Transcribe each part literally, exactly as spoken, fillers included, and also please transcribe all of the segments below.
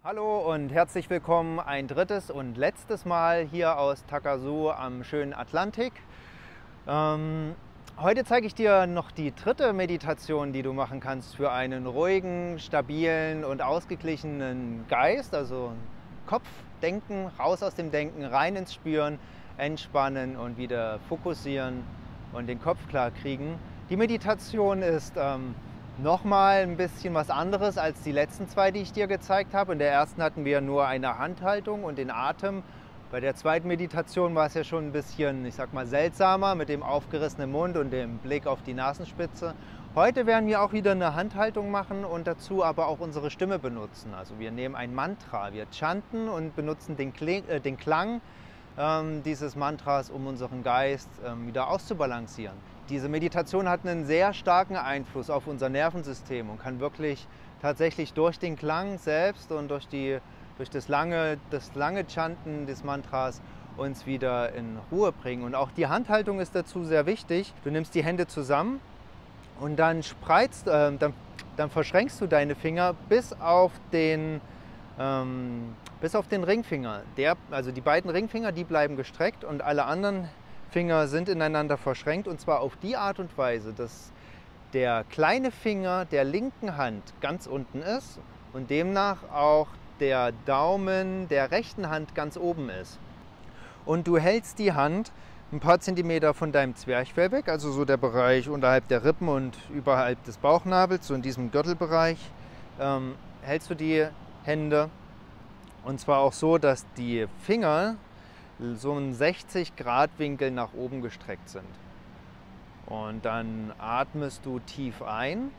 Hallo und herzlich willkommen ein drittes und letztes Mal hier aus Takasu am schönen Atlantik. Ähm, heute zeige ich dir noch die dritte Meditation, die du machen kannst für einen ruhigen, stabilen und ausgeglichenen Geist, also Kopfdenken, raus aus dem Denken, rein ins Spüren, entspannen und wieder fokussieren und den Kopf klar kriegen. Die Meditation ist ähm, nochmal ein bisschen was anderes als die letzten zwei, die ich dir gezeigt habe. In der ersten hatten wir nur eine Handhaltung und den Atem. Bei der zweiten Meditation war es ja schon ein bisschen, ich sag mal, seltsamer mit dem aufgerissenen Mund und dem Blick auf die Nasenspitze. Heute werden wir auch wieder eine Handhaltung machen und dazu aber auch unsere Stimme benutzen. Also wir nehmen ein Mantra, wir chanten und benutzen den, Kling, äh, den Klang ähm, dieses Mantras, um unseren Geist ähm, wieder auszubalancieren. Diese Meditation hat einen sehr starken Einfluss auf unser Nervensystem und kann wirklich tatsächlich durch den Klang selbst und durch, die, durch das, lange, das lange Chanten des Mantras uns wieder in Ruhe bringen. Und auch die Handhaltung ist dazu sehr wichtig. Du nimmst die Hände zusammen und dann spreizt, äh, dann, dann verschränkst du deine Finger bis auf den, ähm, bis auf den Ringfinger. Der, also die beiden Ringfinger, die bleiben gestreckt und alle anderen Finger sind ineinander verschränkt, und zwar auf die Art und Weise, dass der kleine Finger der linken Hand ganz unten ist und demnach auch der Daumen der rechten Hand ganz oben ist. Und du hältst die Hand ein paar Zentimeter von deinem Zwerchfell weg, also so der Bereich unterhalb der Rippen und überhalb des Bauchnabels, so in diesem Gürtelbereich, ähm, hältst du die Hände, und zwar auch so, dass die Finger so einen sechzig Grad Winkel nach oben gestreckt sind. Und dann atmest du tief ein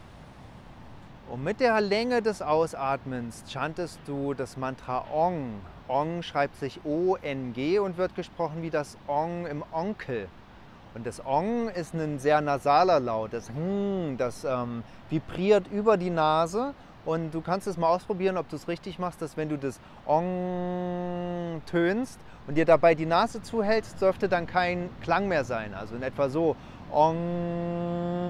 und mit der Länge des Ausatmens chantest du das Mantra Ong. Ong schreibt sich O N G und wird gesprochen wie das Ong im Onkel. Und das Ong ist ein sehr nasaler Laut, das Hm, das ähm, vibriert über die Nase. Und du kannst es mal ausprobieren, ob du es richtig machst, dass wenn du das Ong tönst und dir dabei die Nase zuhältst, dürfte dann kein Klang mehr sein. Also in etwa so Ong.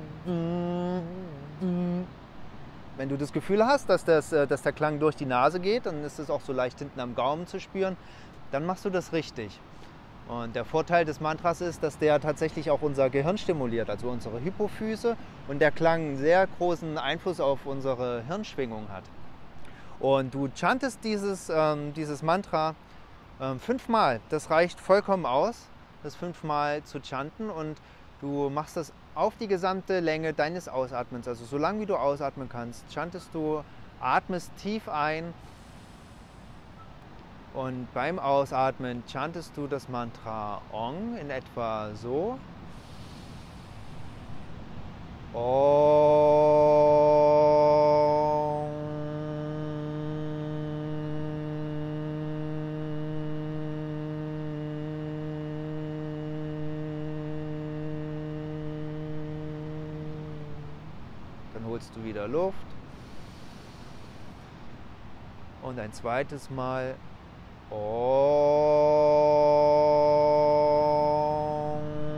Wenn du das Gefühl hast, dass, das, dass der Klang durch die Nase geht, dann ist es auch so leicht hinten am Gaumen zu spüren, dann machst du das richtig. Und der Vorteil des Mantras ist, dass der tatsächlich auch unser Gehirn stimuliert, also unsere Hypophyse, und der Klang einen sehr großen Einfluss auf unsere Hirnschwingung hat. Und du chantest dieses, ähm, dieses Mantra ähm, fünfmal. Das reicht vollkommen aus, das fünfmal zu chanten, und du machst das auf die gesamte Länge deines Ausatmens. Also so lange wie du ausatmen kannst, chantest du, atmest tief ein. Und beim Ausatmen chantest du das Mantra Ong in etwa so. Ong. Dann holst du wieder Luft. Und ein zweites Mal. Om.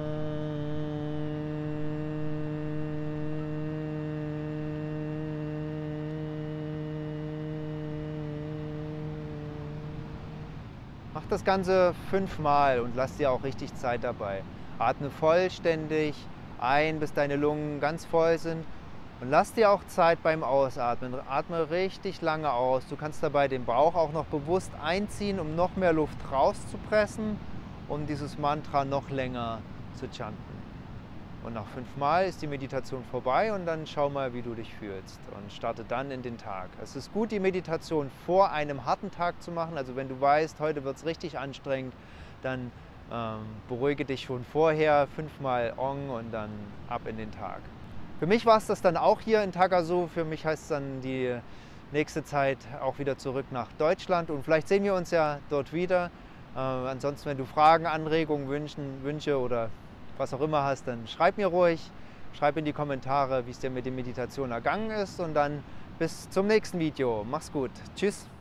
Mach das Ganze fünfmal und lass dir auch richtig Zeit dabei. Atme vollständig ein, bis deine Lungen ganz voll sind. Und lass dir auch Zeit beim Ausatmen. Atme richtig lange aus. Du kannst dabei den Bauch auch noch bewusst einziehen, um noch mehr Luft rauszupressen, um dieses Mantra noch länger zu chanten. Und nach fünfmal ist die Meditation vorbei und dann schau mal, wie du dich fühlst und starte dann in den Tag. Es ist gut, die Meditation vor einem harten Tag zu machen. Also wenn du weißt, heute wird es richtig anstrengend, dann ähm, beruhige dich schon vorher, fünfmal Ong und dann ab in den Tag. Für mich war es das dann auch hier in Takasu. Für mich heißt es dann die nächste Zeit auch wieder zurück nach Deutschland. Und vielleicht sehen wir uns ja dort wieder. Äh, ansonsten, wenn du Fragen, Anregungen, Wünschen, Wünsche oder was auch immer hast, dann schreib mir ruhig. Schreib in die Kommentare, wie es dir mit der Meditation ergangen ist. Und dann bis zum nächsten Video. Mach's gut. Tschüss.